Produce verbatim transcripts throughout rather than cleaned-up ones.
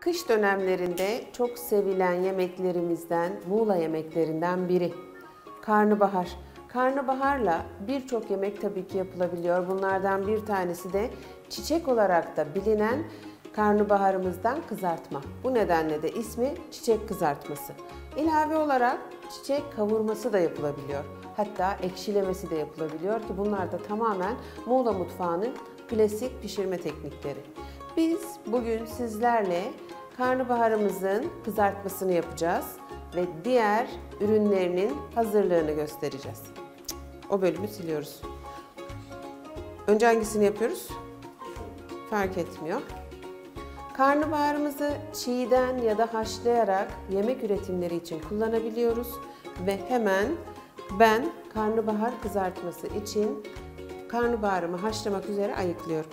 Kış dönemlerinde çok sevilen yemeklerimizden, Muğla yemeklerinden biri. Karnabahar. Karnabaharla birçok yemek tabii ki yapılabiliyor. Bunlardan bir tanesi de çiçek olarak da bilinen karnabaharımızdan kızartma. Bu nedenle de ismi çiçek kızartması. İlave olarak çiçek kavurması da yapılabiliyor. Hatta ekşilemesi de yapılabiliyor ki bunlar da tamamen Muğla mutfağının klasik pişirme teknikleri. Biz bugün sizlerle karnabaharımızın kızartmasını yapacağız ve diğer ürünlerinin hazırlığını göstereceğiz. O bölümü siliyoruz. Önce hangisini yapıyoruz? Fark etmiyor. Karnabaharımızı çiğden ya da haşlayarak yemek üretimleri için kullanabiliyoruz ve hemen ben karnabahar kızartması için karnabaharımı haşlamak üzere ayıklıyorum.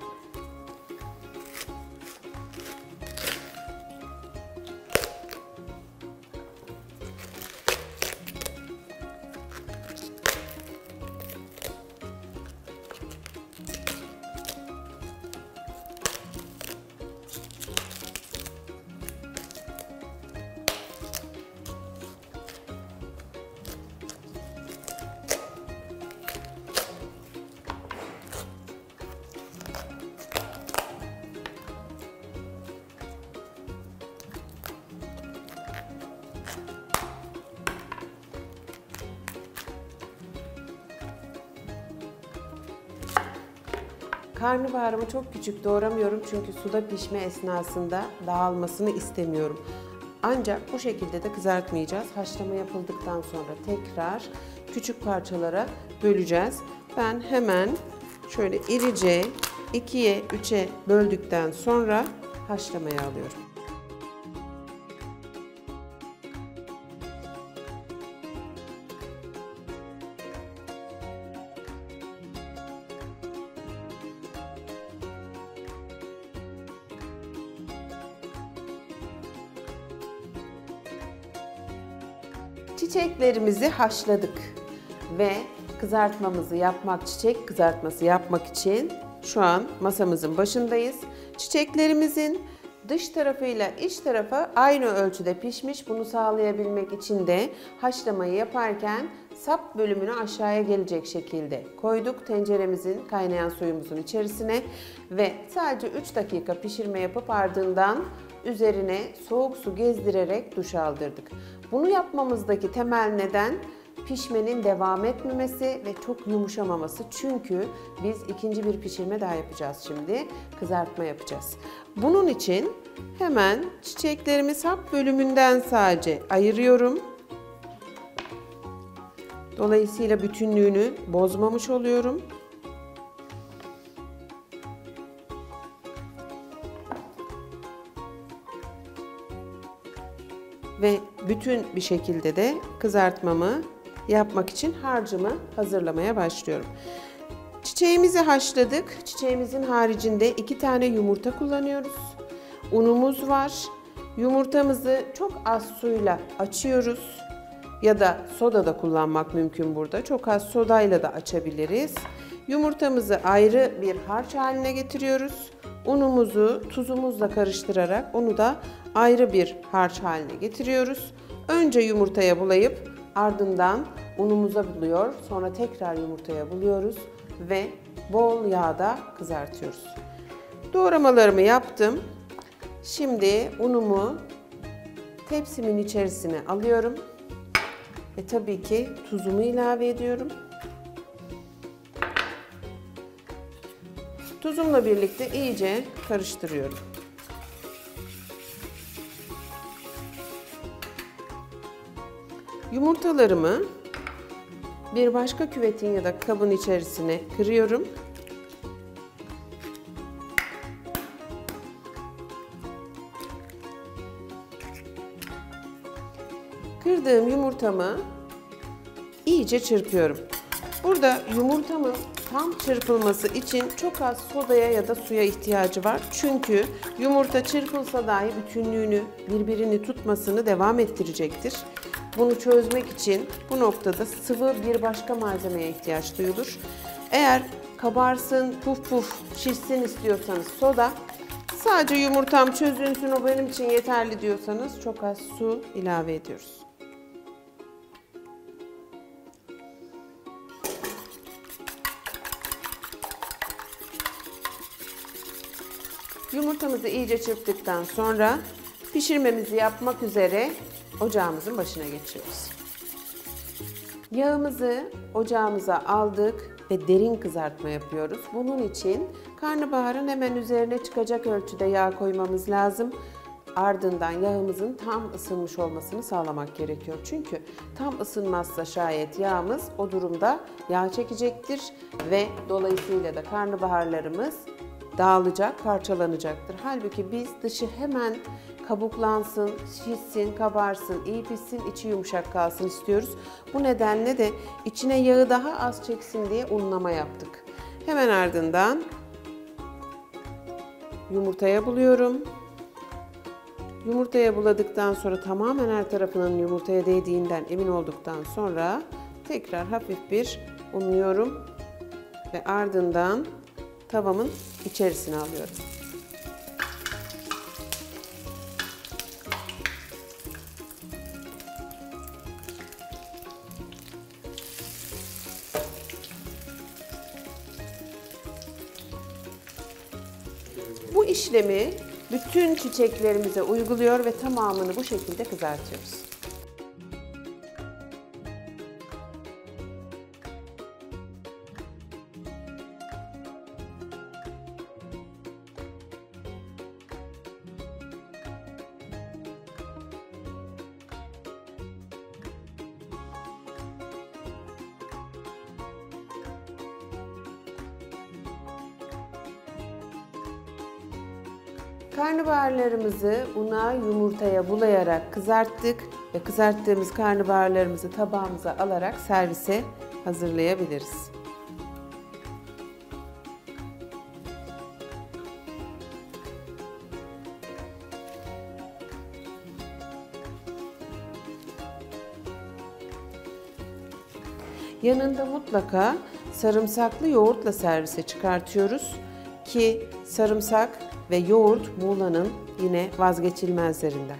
Karnabaharımı çok küçük doğramıyorum çünkü suda pişme esnasında dağılmasını istemiyorum. Ancak bu şekilde de kızartmayacağız. Haşlama yapıldıktan sonra tekrar küçük parçalara böleceğiz. Ben hemen şöyle irice ikiye üçe böldükten sonra haşlamaya alıyorum. Çiçeklerimizi haşladık ve kızartmamızı yapmak, çiçek kızartması yapmak için şu an masamızın başındayız. Çiçeklerimizin dış tarafıyla iç tarafı aynı ölçüde pişmiş. Bunu sağlayabilmek için de haşlamayı yaparken sap bölümünü aşağıya gelecek şekilde koyduk tenceremizin kaynayan suyumuzun içerisine ve sadece üç dakika pişirme yapıp ardından üzerine soğuk su gezdirerek duş aldırdık. Bunu yapmamızdaki temel neden pişmenin devam etmemesi ve çok yumuşamaması. Çünkü biz ikinci bir pişirme daha yapacağız şimdi. Kızartma yapacağız. Bunun için hemen çiçeklerimi sap bölümünden sadece ayırıyorum. Dolayısıyla bütünlüğünü bozmamış oluyorum. Ve bütün bir şekilde de kızartmamı yapmak için harcımı hazırlamaya başlıyorum. Çiçeğimizi haşladık. Çiçeğimizin haricinde iki tane yumurta kullanıyoruz. Unumuz var. Yumurtamızı çok az suyla açıyoruz. Ya da soda da kullanmak mümkün burada. Çok az sodayla da açabiliriz. Yumurtamızı ayrı bir harç haline getiriyoruz. Unumuzu tuzumuzla karıştırarak onu da ayrı bir harç haline getiriyoruz. Önce yumurtaya bulayıp ardından unumuza buluyor. Sonra tekrar yumurtaya buluyoruz ve bol yağda kızartıyoruz. Doğramalarımı yaptım. Şimdi unumu tepsimin içerisine alıyorum. Ve tabii ki tuzumu ilave ediyorum. Tuzumla birlikte iyice karıştırıyorum. Yumurtalarımı bir başka küvetin ya da kabın içerisine kırıyorum. Kırdığım yumurtamı iyice çırpıyorum. Burada yumurtamın tam çırpılması için çok az sodaya ya da suya ihtiyacı var. Çünkü yumurta çırpılsa dahi bütünlüğünü, birbirini tutmasını devam ettirecektir. Bunu çözmek için bu noktada sıvı bir başka malzemeye ihtiyaç duyulur. Eğer kabarsın, puf puf şişsin istiyorsanız soda, Sadece yumurtam çözünsün, o benim için yeterli diyorsanız çok az su ilave ediyoruz. Yumurtamızı iyice çırptıktan sonra pişirmemizi yapmak üzere ocağımızın başına geçiyoruz. Yağımızı ocağımıza aldık ve derin kızartma yapıyoruz. Bunun için karnabaharın hemen üzerine çıkacak ölçüde yağ koymamız lazım. Ardından yağımızın tam ısınmış olmasını sağlamak gerekiyor. Çünkü tam ısınmazsa şayet yağımız o durumda yağ çekecektir ve dolayısıyla da karnabaharlarımız dağılacak, parçalanacaktır. Halbuki biz dışı hemen kabuklansın, şişsin, kabarsın, iyi pişsin, içi yumuşak kalsın istiyoruz. Bu nedenle de içine yağı daha az çeksin diye unlama yaptık. Hemen ardından yumurtaya buluyorum. Yumurtaya buladıktan sonra tamamen her tarafının yumurtaya değdiğinden emin olduktan sonra tekrar hafif bir unluyorum ve ardından tavamın içerisine alıyorum. Bu işlemi bütün çiçeklerimize uyguluyor ve tamamını bu şekilde kızartıyoruz. Karnabaharlarımızı una, yumurtaya bulayarak kızarttık ve kızarttığımız karnabaharlarımızı tabağımıza alarak servise hazırlayabiliriz. Yanında mutlaka sarımsaklı yoğurtla servise çıkartıyoruz ki sarımsak ve yoğurt Muğla'nın yine vazgeçilmezlerinden.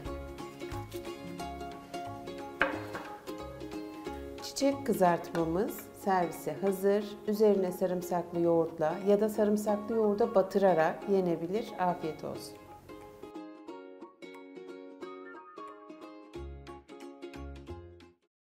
Çiçek kızartmamız servise hazır. Üzerine sarımsaklı yoğurtla ya da sarımsaklı yoğurda batırarak yenebilir. Afiyet olsun.